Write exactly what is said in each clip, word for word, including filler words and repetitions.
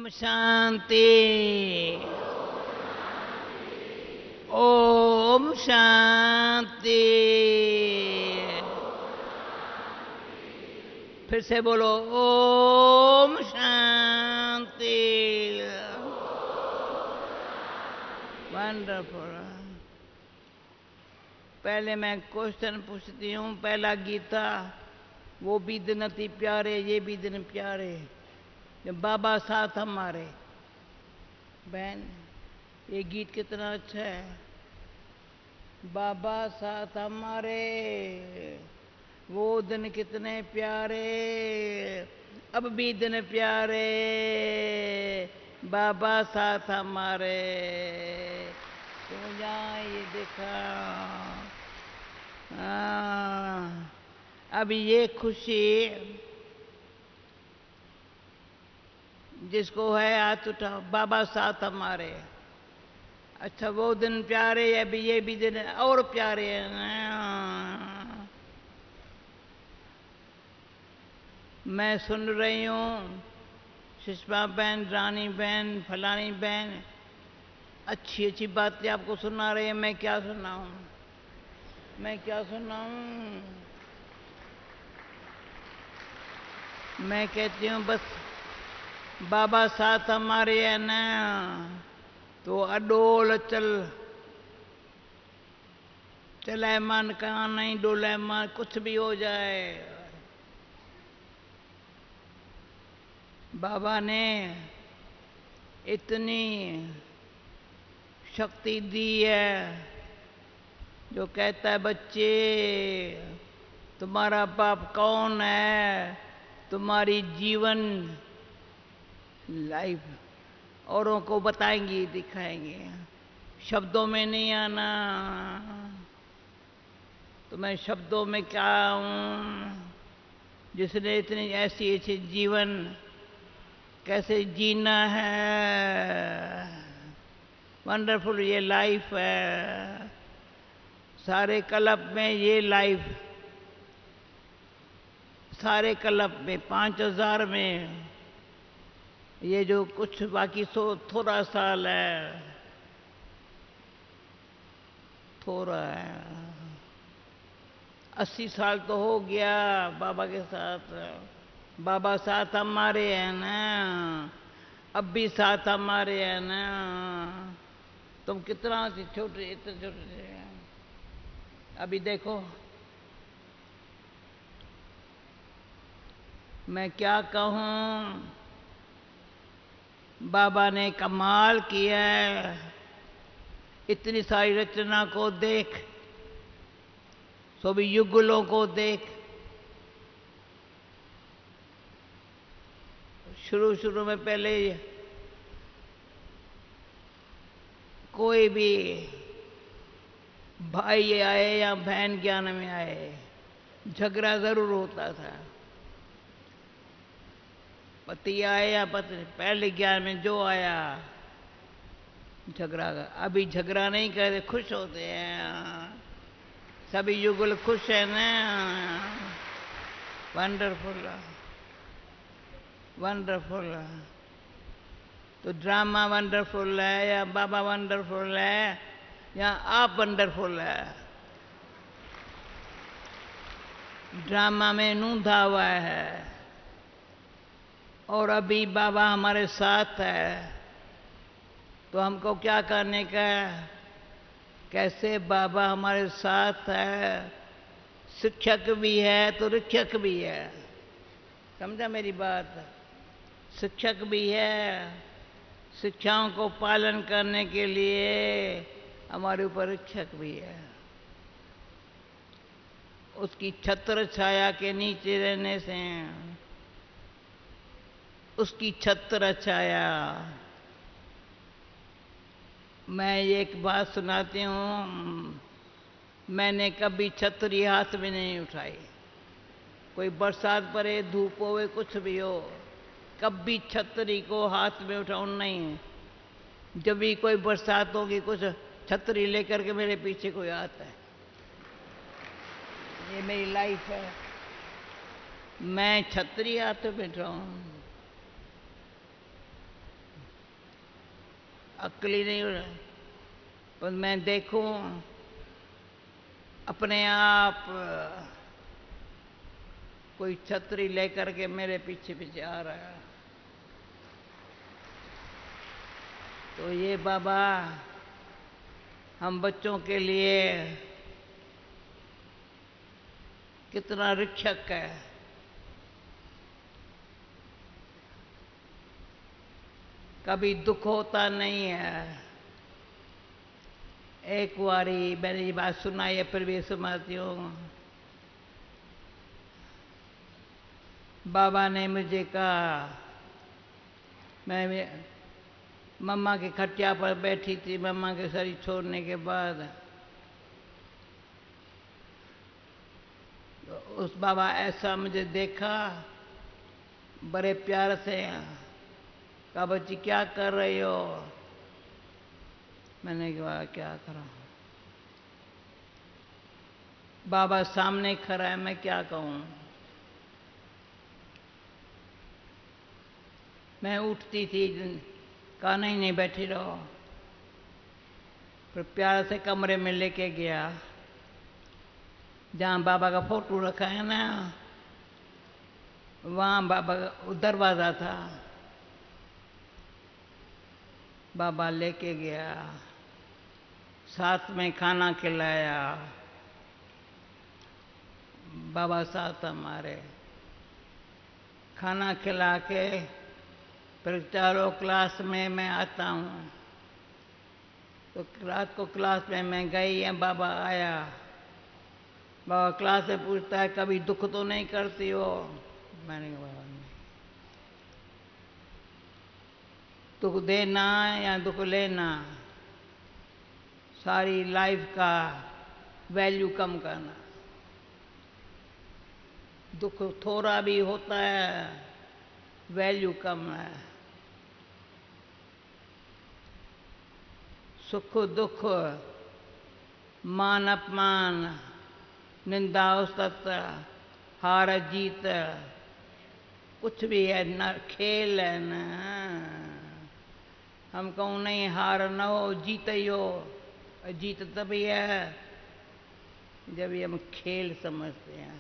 शांति। ओम शांति। फिर से बोलो ओम शांति। वंडरफुल। पहले मैं क्वेश्चन पूछती हूँ। पहला गीता, वो भी दिन अति प्यारे, ये भी दिन प्यारे, जब बाबा साथ हमारे। बहन, ये गीत कितना अच्छा है। बाबा साथ हमारे, वो दिन कितने प्यारे, अब भी दिन प्यारे, बाबा साथ हमारे। तो यहाँ ये देखा। हाँ, अब ये खुशी जिसको है हाथ उठाओ। बाबा साथ हमारे। अच्छा, वो दिन प्यारे, अभी ये भी दिन और प्यारे हैं। मैं सुन रही हूँ सुषमा बहन, रानी बहन, फलानी बहन अच्छी अच्छी बातें आपको सुना रही है। मैं क्या सुनाऊं, मैं क्या सुनाऊं। मैं कहती हूँ बस बाबा साथ हमारे है ना, तो अडोल चल, चले मन कहाँ नहीं डोले मन, कुछ भी हो जाए। बाबा ने इतनी शक्ति दी है, जो कहता है बच्चे तुम्हारा बाप कौन है, तुम्हारी जीवन लाइफ औरों को बताएंगे, दिखाएंगे, शब्दों में नहीं आना। तो मैं शब्दों में क्या हूँ, जिसने इतनी ऐसी ऐसी जीवन कैसे जीना है। वंडरफुल ये लाइफ है। सारे क्लब में ये लाइफ, सारे क्लब में पाँच हजार में ये जो कुछ बाकी सो थोड़ा साल है, थोड़ा है। अस्सी साल तो हो गया बाबा के साथ। बाबा साथ हमारे हैं ना, अब भी साथ हमारे हैं ना। तुम कितना छोटे, इतने छोटे। अभी देखो मैं क्या कहूँ, बाबा ने कमाल किया है। इतनी सारी रचना को देख, सभी युगलों को देख। शुरू शुरू में पहले कोई भी भाई आए या बहन ज्ञान में आए, झगड़ा जरूर होता था। पति आए या पत्नी, पहले ज्ञान में जो आया झगड़ा। अभी झगड़ा नहीं करते, खुश होते हैं। सभी युगल खुश है ना। Wonderful, wonderful. तो ड्रामा वंडरफुल है या बाबा वंडरफुल है या आप वंडरफुल है। ड्रामा में नूंधा हुआ है, और अभी बाबा हमारे साथ है। तो हमको क्या करने का, कैसे बाबा हमारे साथ है। शिक्षक भी है तो रिक्षक भी है। समझा मेरी बात। शिक्षक भी है, शिक्षाओं को पालन करने के लिए हमारे ऊपर रिक्षक भी है। उसकी छत्र छाया के नीचे रहने से, उसकी छत्र छाया। मैं एक बात सुनाती हूँ। मैंने कभी छतरी हाथ में नहीं उठाई। कोई बरसात पड़े, धूप होवे, कुछ भी हो, कभी छतरी को हाथ में उठाऊं नहीं। जब भी कोई बरसात होगी, कुछ छतरी लेकर के मेरे पीछे कोई आता है। ये मेरी लाइफ है। मैं छतरी हाथ में उठाऊं। अक्ल ही नहीं। पर मैं देखूं अपने आप कोई छतरी लेकर के मेरे पीछे पीछे आ रहा है, तो ये बाबा हम बच्चों के लिए कितना रक्षक है। कभी दुख होता नहीं है। एक बारी मैंने ये बात सुनाई है, फिर भी सुनाती हूँ। बाबा ने मुझे कहा, मैं मम्मा के खटिया पर बैठी थी, मम्मा के शरीर छोड़ने के बाद तो उस बाबा ऐसा मुझे देखा, बड़े प्यार से कहा, बच्ची क्या कर रही हो? मैंने कहा क्या करा, बाबा सामने खड़ा है, मैं क्या कहूँ। मैं उठती थी, कहा नहीं नहीं बैठी रहो। फिर प्यार से कमरे में लेके गया जहाँ बाबा का फोटो रखा है ना, वहाँ बाबा का दरवाजा था। बाबा लेके गया, साथ में खाना खिलाया। बाबा साथ हमारे खाना खिला के फिर चारों क्लास में मैं आता हूँ। तो रात को क्लास में मैं गई है, बाबा आया। बाबा क्लास में पूछता है, कभी दुख तो नहीं करती हो? मैंने कहा बाबा नहीं। दुख देना या दुख लेना, सारी लाइफ का वैल्यू कम करना। दुख थोड़ा भी होता है, वैल्यू कम है। सुख दुख, मान अपमान, निंदा स्तुत, हार जीत, कुछ भी है न, खेल है ना। हम कहूँ नहीं हार न हो, जीत ही हो। जीत तभी है जब ये हम खेल समझते हैं।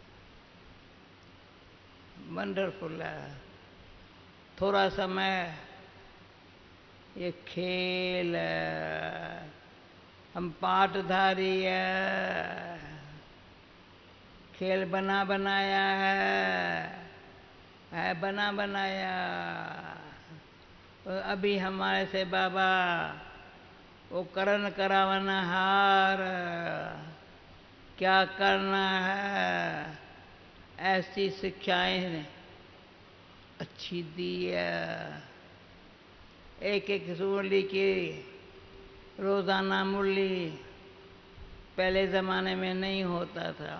वंडरफुल है। थोड़ा समय ये खेल है, हम पाठधारी है, खेल बना बनाया है, है बना बनाया। तो अभी हमारे से बाबा वो करण करावना हार, क्या करना है, ऐसी शिक्षाएं अच्छी दी है। एक एक मुरली की रोजाना मुरली पहले ज़माने में नहीं होता था।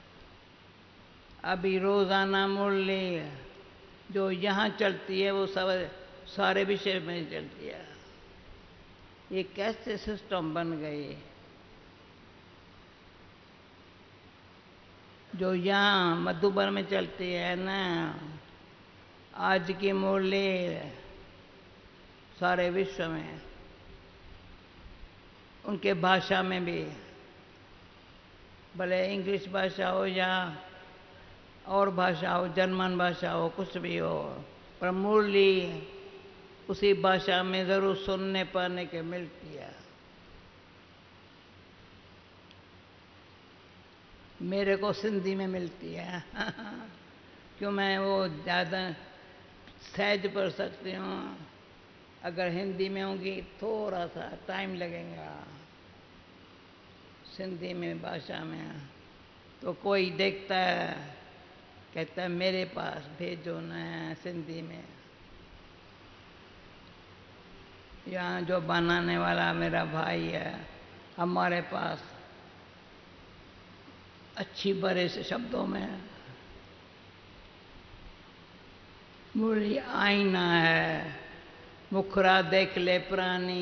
अभी रोजाना मुरली जो यहाँ चलती है वो सब सारे विषय में चलती है। ये कैसे सिस्टम बन गई? जो यहाँ मधुबन में चलती है ना, आज की मुरली सारे विश्व में, उनके भाषा में भी, भले इंग्लिश भाषा हो या और भाषा हो, जर्मन भाषा हो, कुछ भी हो, पर मुरली उसी भाषा में जरूर सुनने पाने के मिलती है। मेरे को सिंधी में मिलती है क्यों, मैं वो ज़्यादा सहज पढ़ सकती हूँ। अगर हिंदी में होंगी थोड़ा सा टाइम लगेगा। सिंधी में भाषा में तो कोई देखता है, कहता है मेरे पास भेजो ना सिंधी में। यहाँ जो बनाने वाला मेरा भाई है, हमारे पास अच्छी बड़े से शब्दों में मुरली आईना है, मुखरा देख ले प्राणी।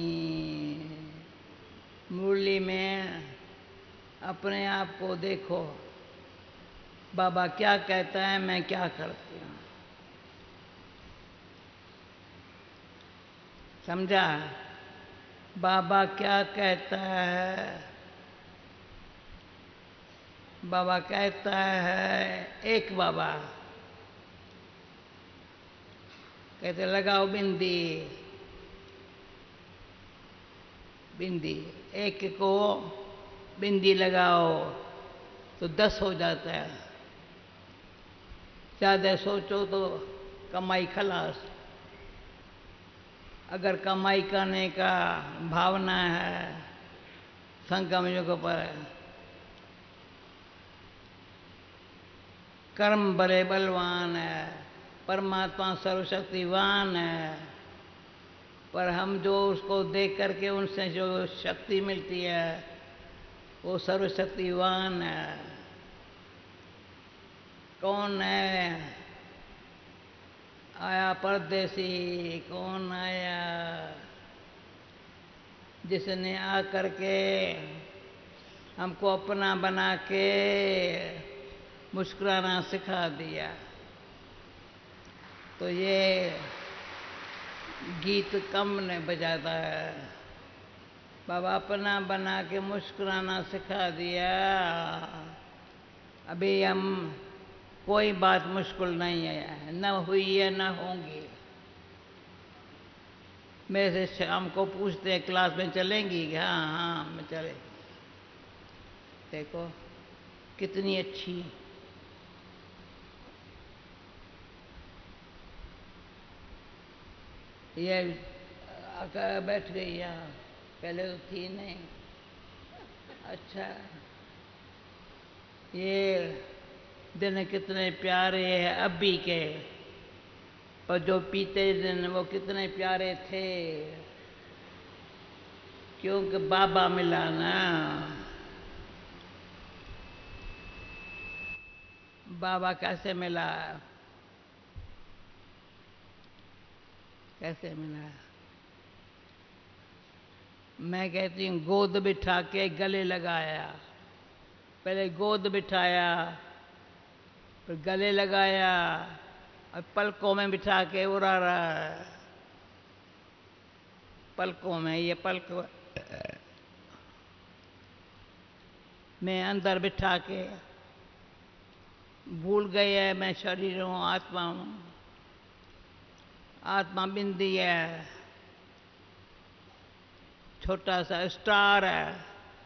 मुरली में अपने आप को देखो, बाबा क्या कहता है, मैं क्या करती हूँ। समझा? बाबा क्या कहता है? बाबा कहता है, एक बाबा कहते लगाओ बिंदी, बिंदी एक को बिंदी लगाओ तो दस हो जाता है। ज़्यादा सोचो तो कमाई खलास। अगर कमाई करने का भावना है संगम युग पर, कर्म बड़े बलवान है, परमात्मा सर्वशक्तिवान है, पर हम जो उसको देख करके उनसे जो शक्ति मिलती है वो सर्वशक्तिवान है। कौन है आया परदेसी? कौन आया जिसने आकर के हमको अपना बना के मुस्कुराना सिखा दिया? तो ये गीत कम ने बजाता है। बाबा अपना बना के मुस्कुराना सिखा दिया। अभी हम कोई बात मुश्किल नहीं है, न हुई है न होंगी। मेरे से शाम को पूछते हैं क्लास में चलेंगी? हाँ हाँ मैं चले। देखो कितनी अच्छी ये आकर बैठ गई यहाँ, पहले तो थी नहीं। अच्छा, ये दिन कितने प्यारे हैं अभी के, पर जो पीते दिन वो कितने प्यारे थे, क्योंकि बाबा मिला ना। बाबा कैसे मिला? कैसे मिला? मैं कहती हूँ गोद बिठा के गले लगाया। पहले गोद बिठाया, फिर गले लगाया, और पलकों में बिठा के उड़ा रहा है। पलकों में, ये पलक मैं अंदर बिठा के, भूल गए है मैं शरीर हूँ, आत्मा हूँ। आत्मा बिंदी है, छोटा सा स्टार है।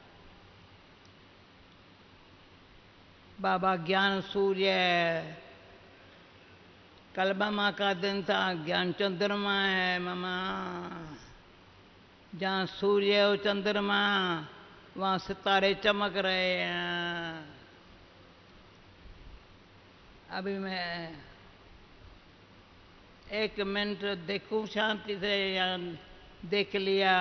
बाबा ज्ञान सूर्य है। कल मामा का दिन था, ज्ञान चंद्रमा है मामा। जहाँ सूर्य और चंद्रमा वहाँ सितारे चमक रहे हैं। अभी मैं एक मिनट देखूं शांति से, या देख लिया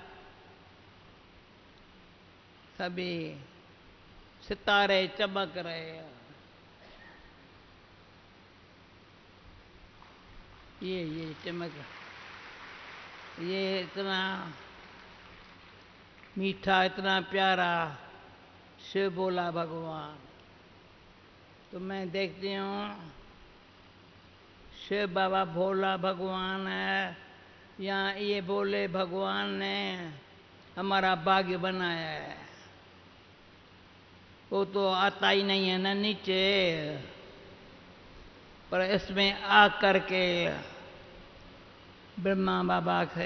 सभी सितारे चमक रहे हैं। ये ये चमक, ये इतना मीठा, इतना प्यारा शिव बोला भगवान। तो मैं देखती हूँ शिव बाबा भोला भगवान है, यहाँ ये बोले भगवान ने हमारा भाग्य बनाया है। वो तो आता ही नहीं है ना नीचे, पर इसमें आ करके ब्रह्मा बाबा से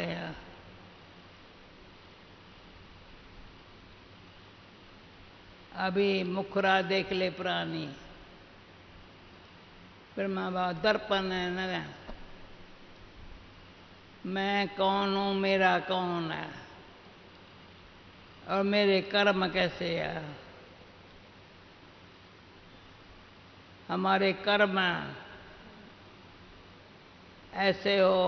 अभी मुखरा देख ले प्राणी। ब्रह्मा बाबा दर्पण है न, मैं कौन हूँ, मेरा कौन है, और मेरे कर्म कैसे है। हमारे कर्म ऐसे हो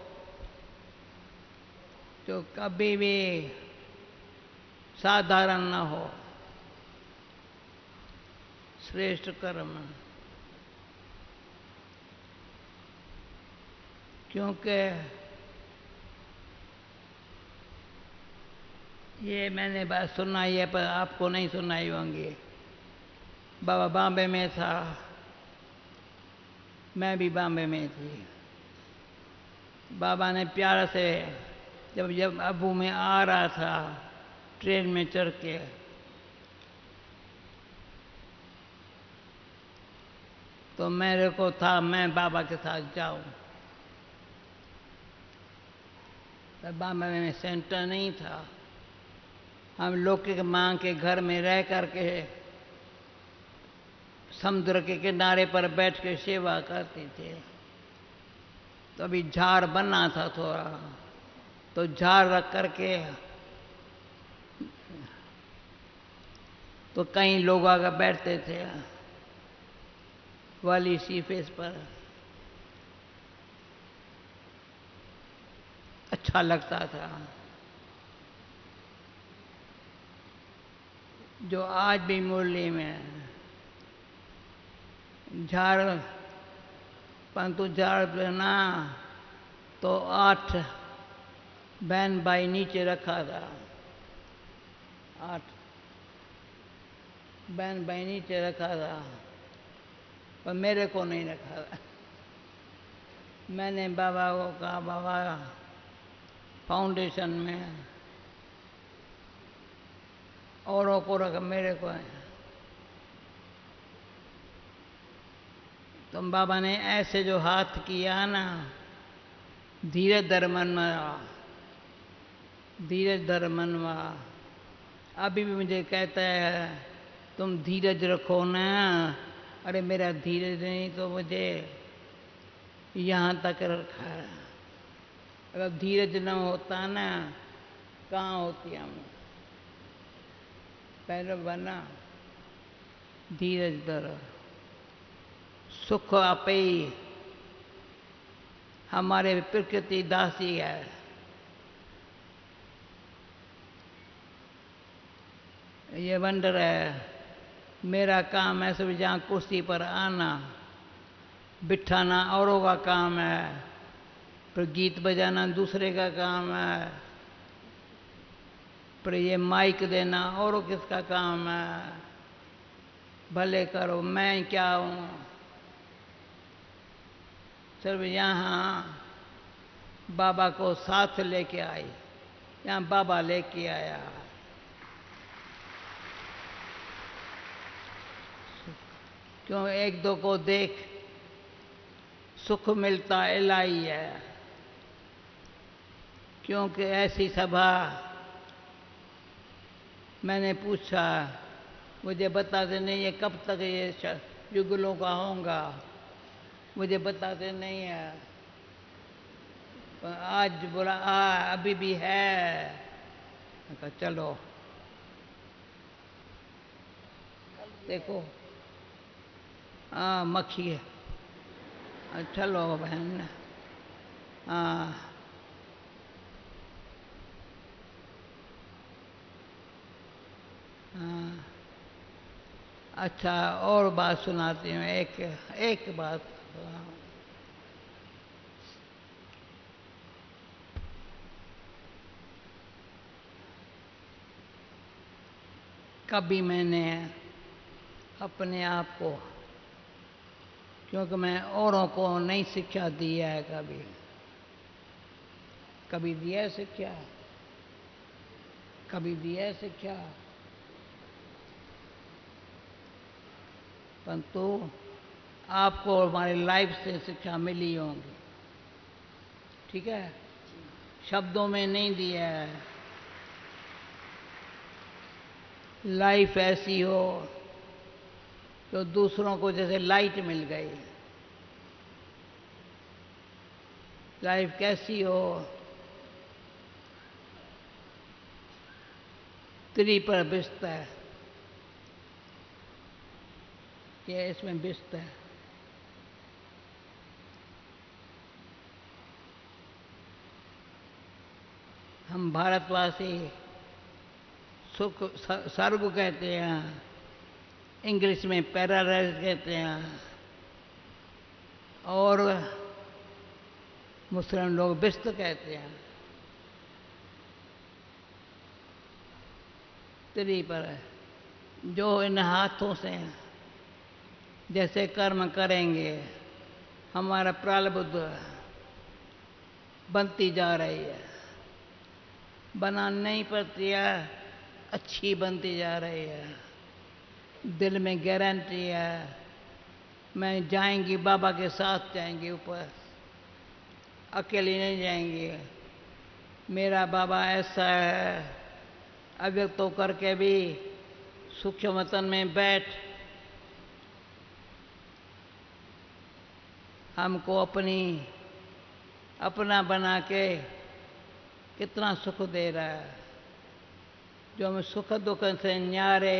जो कभी भी साधारण न हो, श्रेष्ठ कर्म। क्योंकि ये मैंने बात सुनाई है पर आपको नहीं सुनाई होंगी। बाबा बॉम्बे में था, मैं भी बॉम्बे में थी। बाबा ने प्यार से जब जब अबू में आ रहा था ट्रेन में चढ़ के, तो मेरे को था मैं बाबा के साथ जाऊं। बाबा में सेंटर नहीं था, हम लोग के माँ के घर में रह करके समुद्र के किनारे पर बैठ के सेवा करते थे। तो अभी झाड़ बना था थोड़ा, तो झाड़ रख करके तो कई लोग आकर बैठते थे वाली सी फेस पर, अच्छा लगता था। जो आज भी मुरली में झाड़, परंतु झाड़ ना तो आठ बहन भाई नीचे रखा था, आठ बहन भाई नीचे रखा था, पर मेरे को नहीं रखा था। मैंने बाबा को कहा बाबा फाउंडेशन में औरों को रखा, मेरे को है। तो बाबा ने ऐसे जो हाथ किया ना, धीरज धर मनवा, धीरज धर मनवा। अभी भी मुझे कहता है तुम धीरज रखो ना। अरे मेरा धीरज नहीं तो मुझे यहाँ तक रखा है। अगर धीरज न होता ना, कहाँ होती हम। पहले बना धीरज धर, सुख आपे ही हमारे प्रकृति दासी है। ये वंडर है, मेरा काम है सब जहाँ कुर्सी पर आना बिठाना औरों का काम है, पर गीत बजाना दूसरे का काम है, पर ये माइक देना औरों किसका काम है। भले करो, मैं क्या हूँ। सिर्फ यहाँ बाबा को साथ लेके आई, यहाँ बाबा लेके आया। क्यों एक दो को देख सुख मिलता इलाही है, क्योंकि ऐसी सभा। मैंने पूछा, मुझे बताते नहीं है कब तक ये युगलों का होगा, मुझे बताते नहीं है। आज बोला आ अभी भी है, कहा चलो देखो। हाँ मक्खी है, चलो बहन। हाँ हाँ अच्छा, और बात सुनाती हूँ। एक एक बात। कभी मैंने अपने आप को, क्योंकि मैं औरों को नहीं शिक्षा दी है, कभी कभी दिया है शिक्षा, कभी दिया है शिक्षा, परंतु आपको हमारी लाइफ से शिक्षा मिली होगी। ठीक है, शब्दों में नहीं दिया है। लाइफ ऐसी हो तो दूसरों को जैसे लाइट मिल गई। लाइफ कैसी हो, त्री पर बिस्त है, ये इसमें बिस्त है। हम भारतवासी सुख स्वर्ग कहते हैं, इंग्लिश में पैराडाइज कहते हैं, और मुस्लिम लोग बिस्त कहते हैं। त्री पर है, जो इन हाथों से जैसे कर्म करेंगे हमारा प्रारब्ध बनती जा रही है। बनानी नहीं पड़ती है, अच्छी बनती जा रही है। दिल में गारंटी है, मैं जाएंगी बाबा के साथ जाएंगी ऊपर, अकेली नहीं जाएंगी। मेरा बाबा ऐसा है, अव्यक्त होकर के भी सूक्ष्म वतन में बैठ हमको अपनी अपना बना के कितना सुख दे रहा है, जो हमें सुख दुख से न्यारे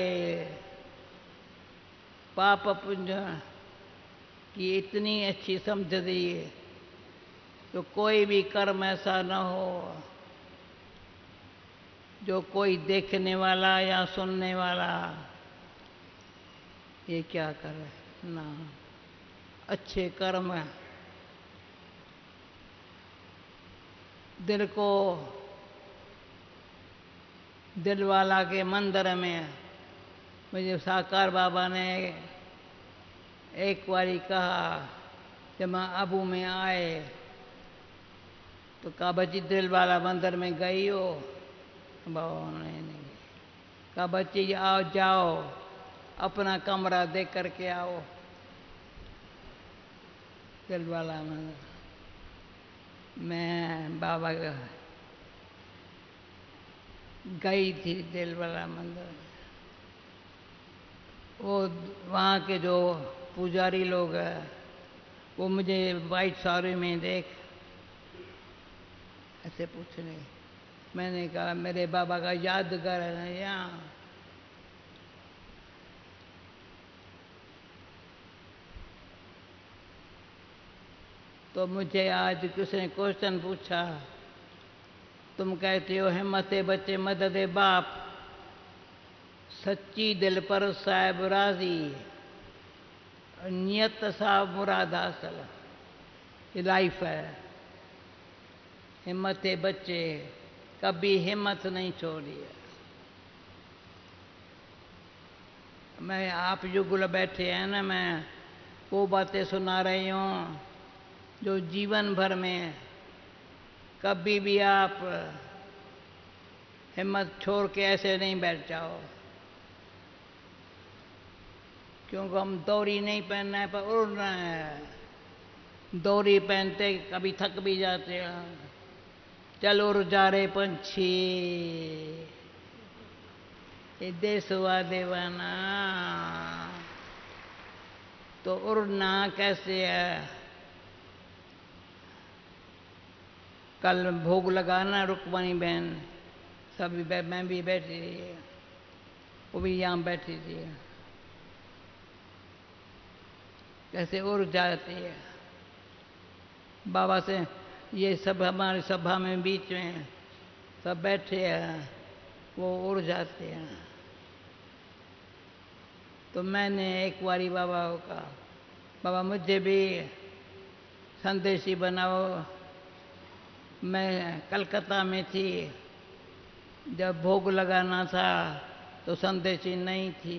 पाप पुंज की इतनी अच्छी समझ दी है, तो कोई भी कर्म ऐसा न हो जो कोई देखने वाला या सुनने वाला ये क्या करे ना। अच्छे कर्म दिल को दिल वाला के मंदिर में मुझे साकार बाबा ने एक बारी कहा, जब मैं अबू में आए तो कहा बच्ची दिल वाला मंदिर में गई हो? बाबा नहीं नहीं कहा बच्ची आओ जाओ अपना कमरा देख करके आओ दिल वाला मंदिर। मैं बाबा गई थी दिल वाला मंदिर। वो वहाँ के जो पुजारी लोग हैं वो मुझे वाइट साड़ी में देख ऐसे पूछने, मैंने कहा मेरे बाबा का यादगार है यहाँ। तो मुझे आज किसी ने क्वेश्चन पूछा, तुम कहते हो हिम्मते बच्चे मददे बाप, सच्ची दिल पर साहिब राजी, नियत साहब मुराद हासिल, ये लाइफ है। हिम्मते बच्चे कभी हिम्मत नहीं छोड़ी है। मैं आप युगल बैठे हैं ना, मैं वो बातें सुना रही हूँ जो जीवन भर में कभी भी आप हिम्मत छोड़ के ऐसे नहीं बैठ जाओ, क्योंकि हम दौरी नहीं पहनना है पर उड़ना है। दौरी पहनते कभी थक भी जाते हैं, चल उड़ जा रे पंछी, ये देशवा देवाना। तो उड़ना कैसे है? कल भोग लगाना रुक्मणी बहन सभी, मैं भी बैठी थी, वो भी यहाँ बैठी थी, कैसे उड़ जाती है। बाबा से ये सब हमारी सभा में बीच में सब बैठे हैं, वो उड़ जाते हैं। तो मैंने एक बारी बाबा को कहा, बाबा मुझे भी संदेशी बनाओ। मैं कलकत्ता में थी, जब भोग लगाना था तो संदेशी नहीं थी।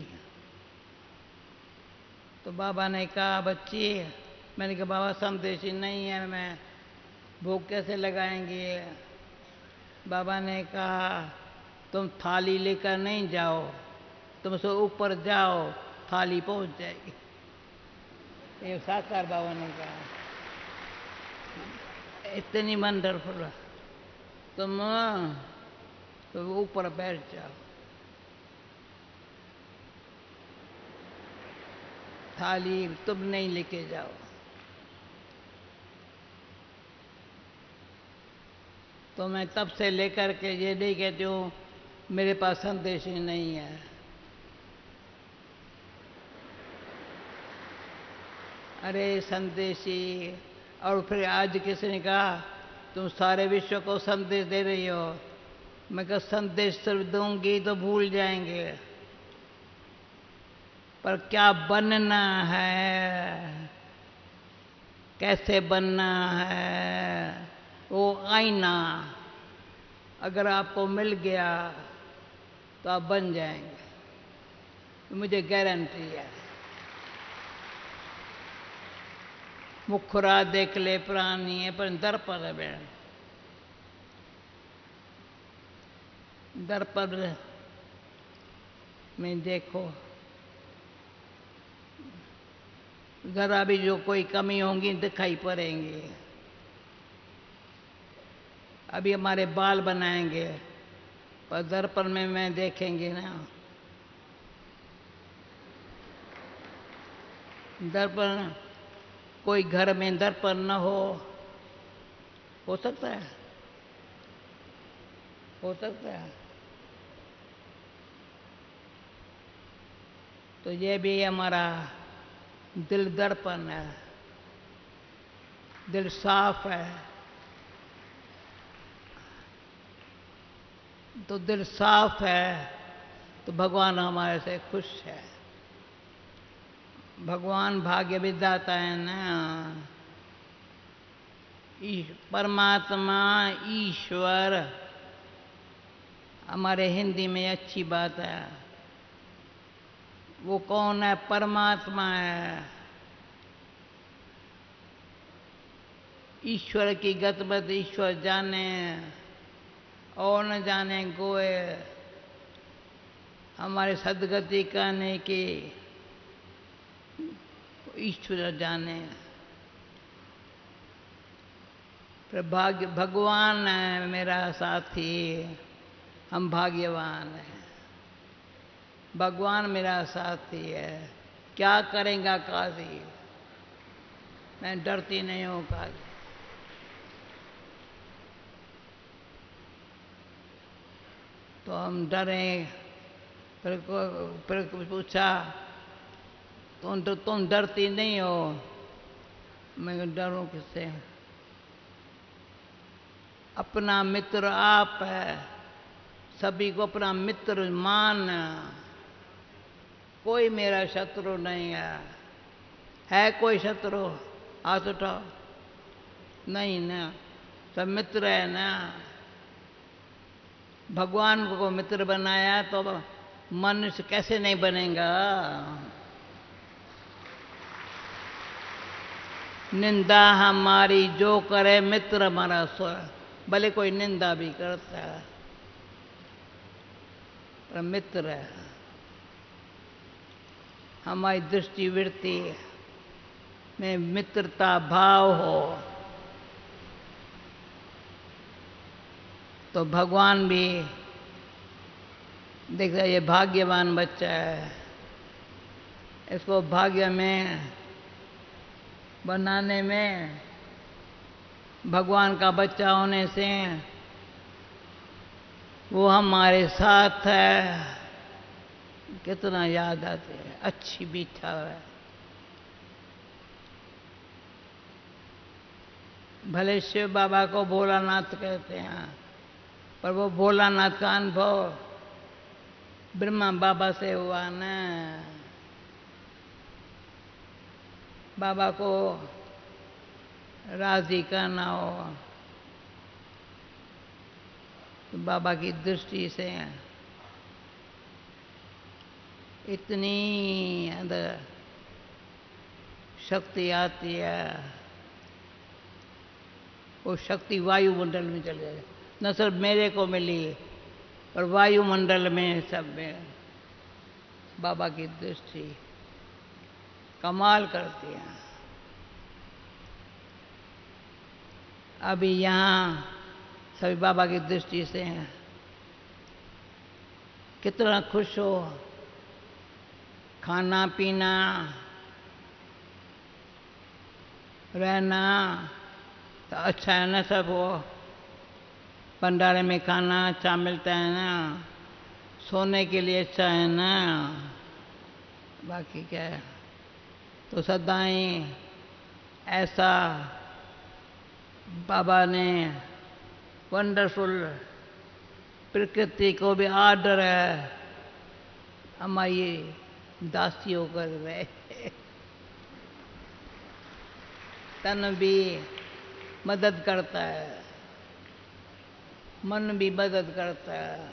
तो बाबा ने कहा बच्ची, मैंने कहा बाबा संदेशी नहीं है, मैं भोग कैसे लगाएंगे? बाबा ने कहा तुम थाली लेकर नहीं जाओ, तुम सो ऊपर जाओ थाली पहुंच जाएगी। ये साकार बाबा ने कहा, इतनी वंडरफुल, तुम तो ऊपर बैठ जाओ, थाली तुम नहीं लेके जाओ। तो मैं तब से लेकर के ये नहीं कहती हूँ मेरे पास संदेश ही नहीं है। अरे संदेशी, और फिर आज किसी ने कहा तुम सारे विश्व को संदेश दे रही हो। मैं कहा संदेश सिर्फ दूंगी तो भूल जाएंगे, पर क्या बनना है, कैसे बनना है, वो आईना अगर आपको मिल गया तो आप बन जाएंगे, मुझे गारंटी है। मुखरा देख ले प्राणी है पर दर्पण है। दर्पण में देखो, जरा भी जो कोई कमी होंगी दिखाई पड़ेंगी। अभी हमारे बाल बनाएंगे पर दर्पण में मैं देखेंगे ना, दर्पण, कोई घर में दर्पण न हो हो सकता है? हो सकता है। तो ये भी हमारा दिल दर्पण है, दिल साफ है तो दिल साफ है तो भगवान हमारे से खुश है। भगवान भाग्य विधाता है ना, परमात्मा ईश्वर, हमारे हिंदी में अच्छी बात है। वो कौन है? परमात्मा है। ईश्वर की गतबत ईश्वर जाने, और न जाने गोए। हमारे सदगति करने की ईश्वर जाने। पर भाग्य भगवान है मेरा साथी, हम भाग्यवान हैं। भगवान मेरा साथी है। क्या करेगा काजी? मैं डरती नहीं हूँ काजी। तो हम डरे, फिर फिर पूछा तुम तो तुम डरती नहीं हो? मैं डरूं किससे? अपना मित्र आप है, सभी को अपना मित्र मान। कोई मेरा शत्रु नहीं है। है कोई शत्रु? हाथ उठाओ। नहीं ना, सब मित्र है ना। भगवान को मित्र बनाया तो मनुष्य कैसे नहीं बनेगा? निंदा हमारी जो करे मित्र हमारा सो, भले कोई निंदा भी करता है पर मित्र है। हमारी दृष्टि वृत्ति में मित्रता भाव हो तो भगवान भी देखता ये भाग्यवान बच्चा है, इसको भाग्य में बनाने में, भगवान का बच्चा होने से वो हमारे साथ है। कितना याद आते है, अच्छी बीठा है। भले शिव बाबा को भोलानाथ कहते हैं पर वो भोलानाथ का अनुभव ब्रह्मा बाबा से हुआ ना। बाबा को राजी करना हो तो बाबा की दृष्टि से इतनी अंदर शक्ति आती है, वो शक्ति वायुमंडल में चले जाए। न सिर्फ मेरे को मिली पर वायुमंडल में सब में बाबा की दृष्टि कमाल करती है। अभी यहाँ सभी बाबा की दृष्टि से हैं। कितना खुश हो, खाना पीना रहना तो अच्छा है ना। सब वो भंडारे में खाना अच्छा मिलता है ना, सोने के लिए अच्छा है ना, बाकी क्या है। तो सदाई ऐसा बाबा ने वंडरफुल प्रकृति को भी आर्डर है हमारी दासियों कर रहे। तन भी मदद करता है, मन भी मदद करता है।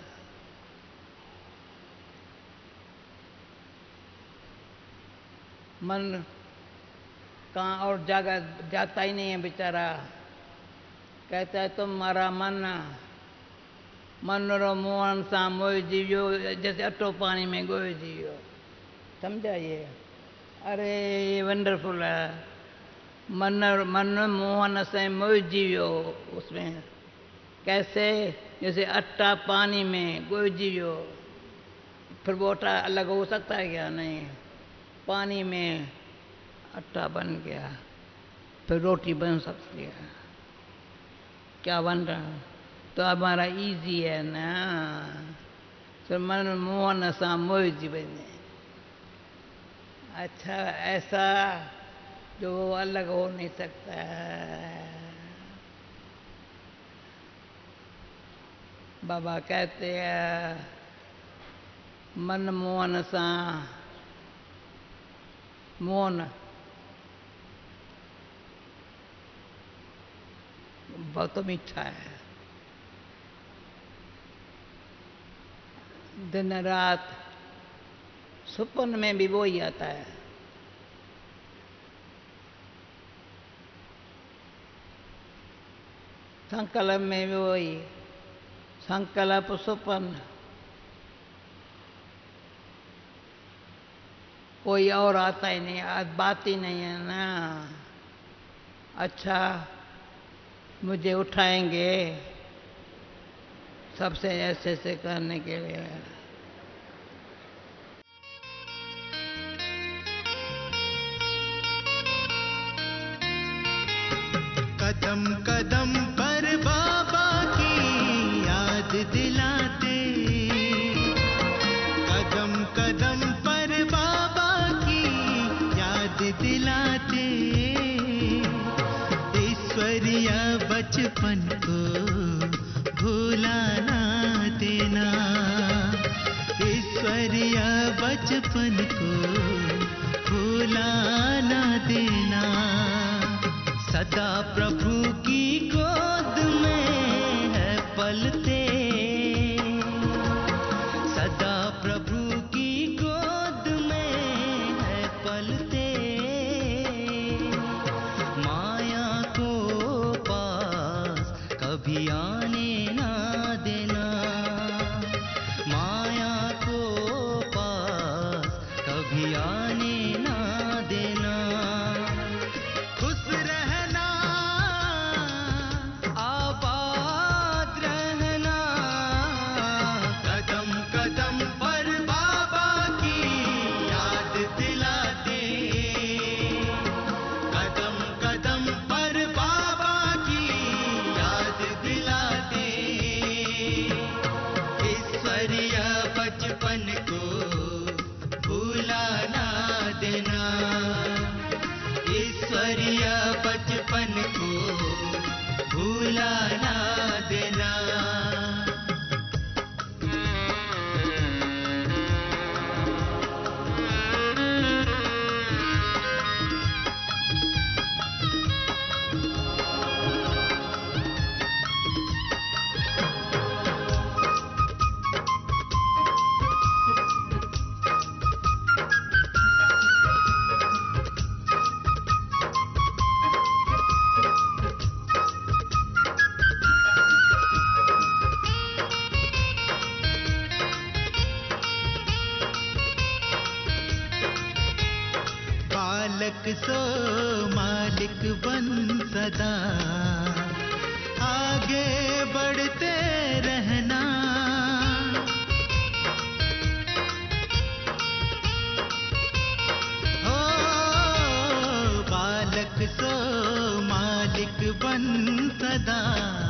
मन कहाँ और जगह जाता ही नहीं है बेचारा। कहता है तुम्हारा मन मनोरो मोहन सा मोह जीवियो, जैसे अटो पानी में गोए जीवियो। समझा ये? अरे ये वंडरफुल है। मन मन मोहन से मोह जीवियो, उसमें कैसे? जैसे अट्टा पानी में गोए जीवियो। फिर वो आटा अलग हो सकता है क्या? नहीं। पानी में आटा बन गया, फिर रोटी बन सकती है। क्या बन रहा? तो हमारा इजी है ना। तो मन मोहन सा मोह जीवन। अच्छा, ऐसा जो अलग हो नहीं सकता है। बाबा कहते हैं मन मोहन सा मोहन बहुत मीठा है। दिन रात सुपन में भी वो ही आता है। संकल्प में भी वही, संकल्प सुपन, कोई और आता ही नहीं। आज बात ही नहीं है ना। अच्छा, मुझे उठाएंगे सबसे ऐसे ऐसे करने के लिए। कदम कदम पर बाबा की याद दिलाते, कदम कदम पर बाबा की याद दिलाते, ईश्वरीय बचपन को भूला ना देना, ईश्वरीय बचपन को भूला ना देना। सदा प्रभु की गोद में है पलते, सदा प्रभु की गोद में है पलते, माया को पास कभी आने ना देना, माया को पास कभी आने ना देना। खुश रहना, आबाद रहना, कदम कदम पर बाबा की याद दिलाते, कदम कदम पर बाबा की याद दिलाते, ईश्वरीय बचपन को भूला ना देना, ईश्वरीय बचपन को भूला ना देना। बालक सो मालिक बन सदा आगे बढ़ते रहना, हो बालक सो मालिक बन सदा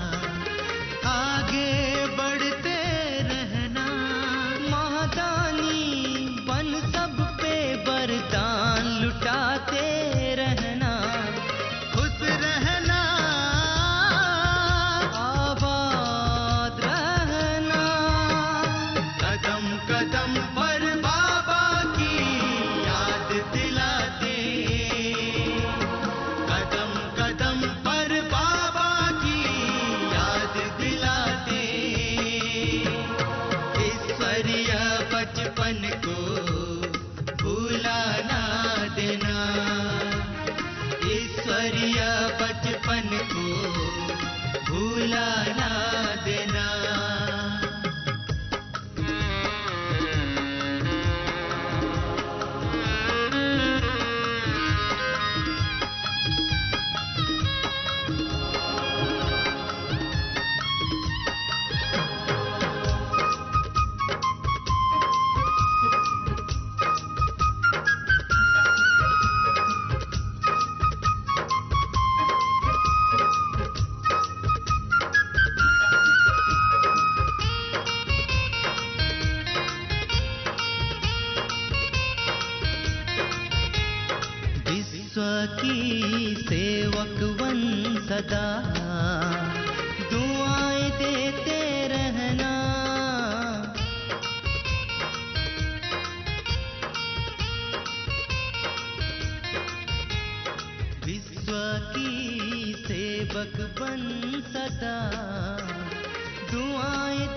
आगे बढ़ते रहना, महादानी बन सब पे वरदान लुटाते रहना, खुश रहना, आबाद रहना, कदम कदम पर बाबा की याद दिलाते, कदम कदम पर बाबा की याद दिलाते, ईश्वरीय बचपन को भूला ना देना, ईश्वरीय बचपन को भूला ना देना। सदा दुआएं देते रहना। विश्व की सेवक बन सदा दुआएं।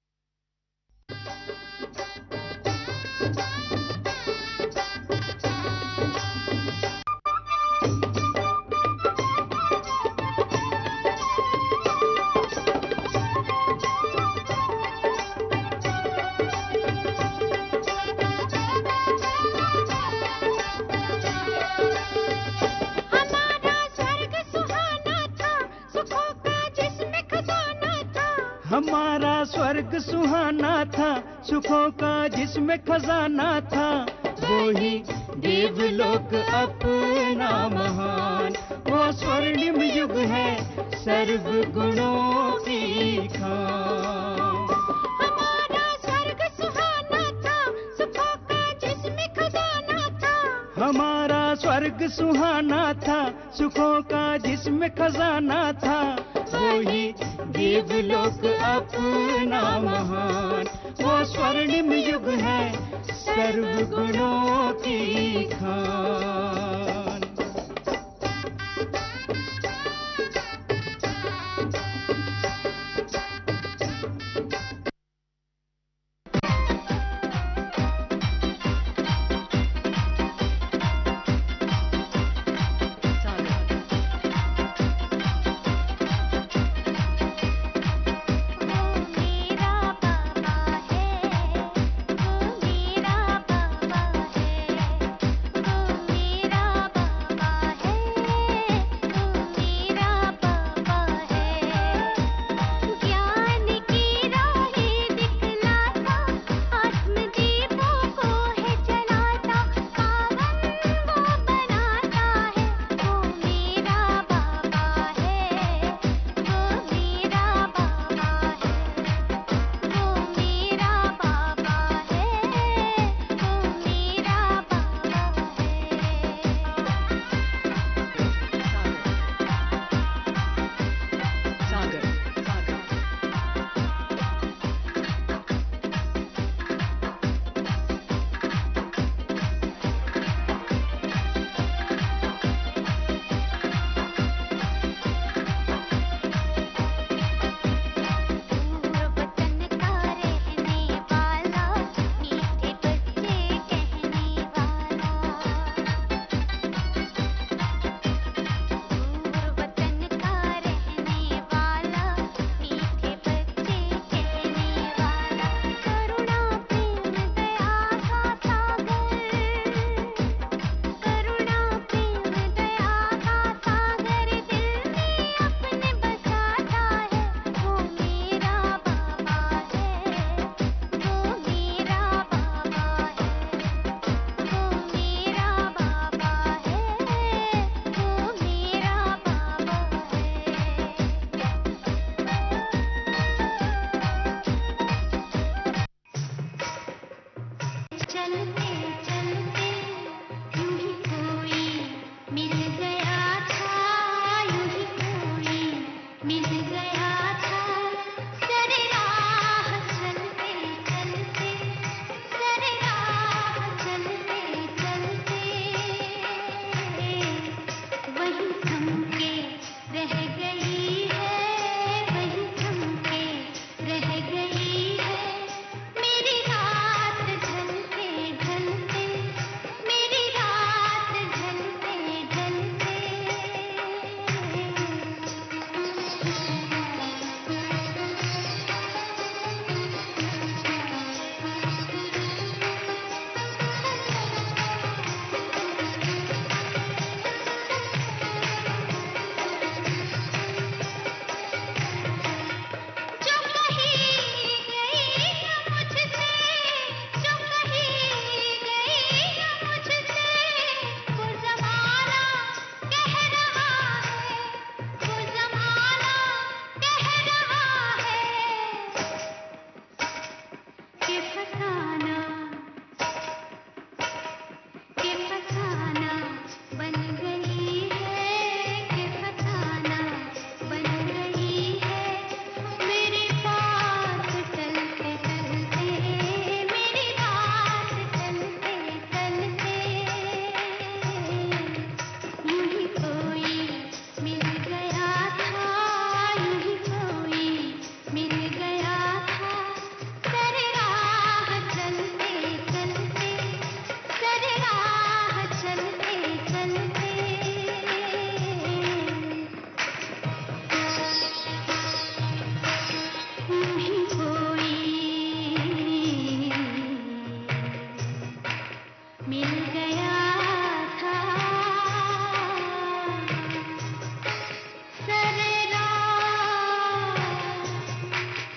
हमारा स्वर्ग सुहाना था, सुखों का जिसमें खजाना था। वो ही देवलोक अपना महान, वो स्वर्णिम युग है सर्व गुणों की खान। हमारा स्वर्ग सुहाना था, सुखों का जिसमें खजाना था। हमारा स्वर्ग सुहाना था, सुखों का जिसमें खजाना था। वो ही देवलोक अपना महान, वो स्वर्णिम युग है सर्व गुणों की खान। वो मेरा बाबा है, वो मेरा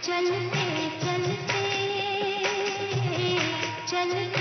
चलते चलते चलते